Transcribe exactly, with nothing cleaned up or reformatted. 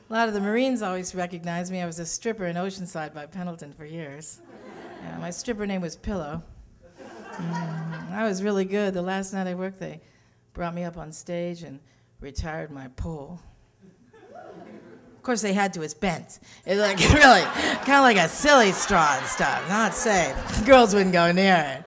A lot of the Marines always recognized me. I was a stripper in Oceanside by Pendleton for years. Yeah, my stripper name was Pillow. Mm, I was really good. The last night I worked, they brought me up on stage and retired my pole. Of course, they had to. It's bent. It's like really kind of like a silly straw and stuff. Not safe. Girls wouldn't go near it.